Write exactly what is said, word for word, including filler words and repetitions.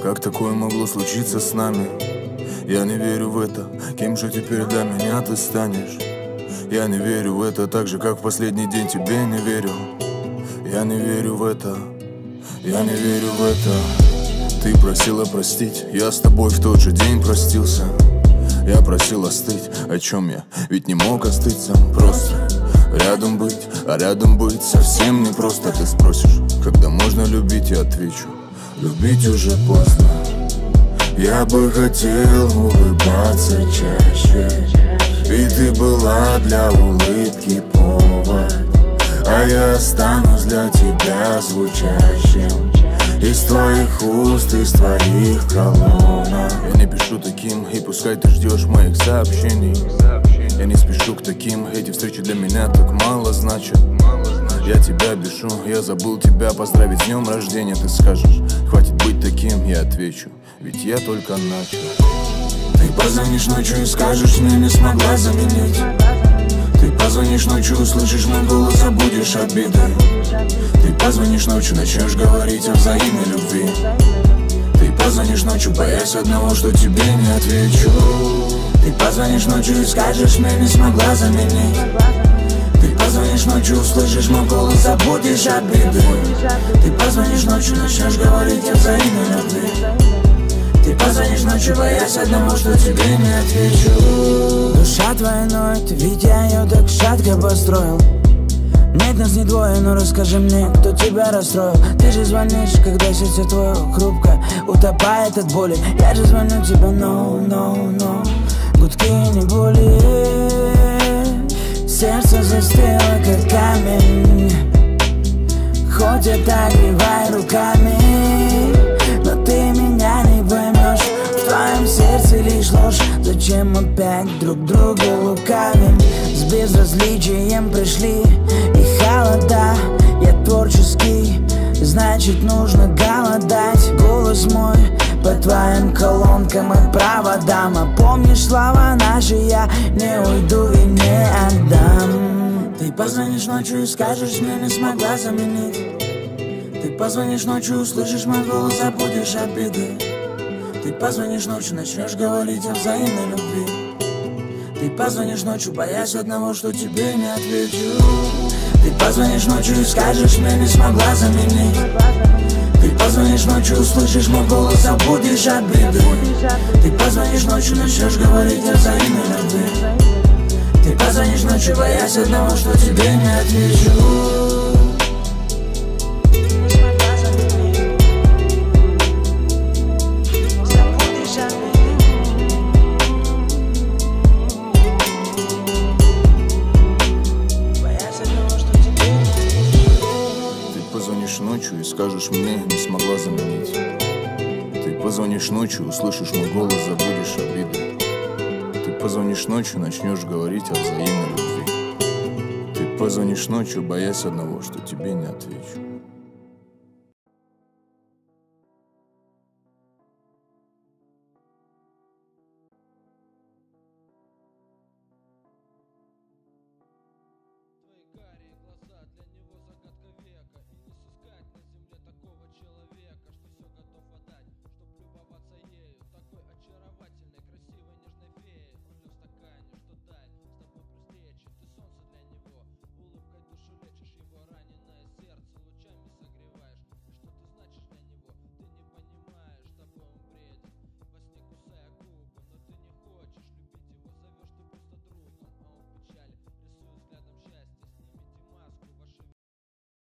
Как такое могло случиться с нами? Я не верю в это. Кем же теперь для меня ты станешь? Я не верю в это, так же, как в последний день тебе не верю. Я не верю в это. Я не верю в это. Ты просила простить, я с тобой в тот же день простился. Я просил остыть, о чем я ведь не мог остыть сам. Просто рядом быть, а рядом быть совсем не просто. Ты спросишь, когда можно любить, я отвечу: любить уже поздно. Я бы хотел улыбаться чаще, и ты была для улыбки повод. А я останусь для тебя звучащим из твоих уст, из твоих колонок. Я не пишу таким, и пускай ты ждешь моих сообщений. Я не спешу к таким, эти встречи для меня так мало значат. Я тебя бешу, я забыл тебя поздравить с днем рождения. Ты скажешь, хватит быть таким, я отвечу, ведь я только начал. Ты позвонишь ночью и скажешь, мне не смогла заменить. Ты позвонишь ночью, услышишь мой голос, забудешь обиды. Ты позвонишь ночью, начнешь говорить о взаимной любви. Ты позвонишь ночью, боясь одного, что тебе не отвечу. Ты позвонишь ночью и скажешь, мне не смогла заменить. Ты позвонишь ночью, услышишь мой голос, забудешь обиды. Ты позвонишь ночью, начнешь говорить о взаимной любви. Ты позвонишь ночью, боясь одного, что тебе не отвечу. Душа твоя ноет, ведь я ее так шатко построил. Нет, нас не двое, но расскажи мне, кто тебя расстроил. Ты же звонишь, когда сердце твое хрупко утопает от боли. Я же звоню тебе, no, no, no. Гудки не боли. Сердце застыло, как камень. Хоть отогревай руками, но ты меня не поймешь. В твоем сердце лишь ложь. Зачем опять друг друга лукавим? С безразличием пришли и холода. Я творческий, значит нужно голодать. Голос мой по твоим колонкам и проводам. А помнишь слова наши, я не уйду и не отдам. Ты позвонишь ночью и скажешь, мне не смогла заменить. Ты позвонишь ночью, услышишь мой голос, забудешь обиды. Ты позвонишь ночью, начнешь говорить о взаимной любви. Ты позвонишь ночью, боясь одного, что тебе не отвечу. Ты позвонишь ночью и скажешь, мне не смогла заменить. Ты позвонишь ночью, услышишь мой голос, забудешь обиды. Ты позвонишь ночью, начнешь говорить о взаимной любви. Ты позвонишь ночью, боясь одного, что тебе не отвечу. Ночью и скажешь, мне не смогла заменить. Ты позвонишь ночью, услышишь мой голос, забудешь обиды. Ты позвонишь ночью, начнешь говорить о взаимной любви. Ты позвонишь ночью, боясь одного, что тебе не отвечу.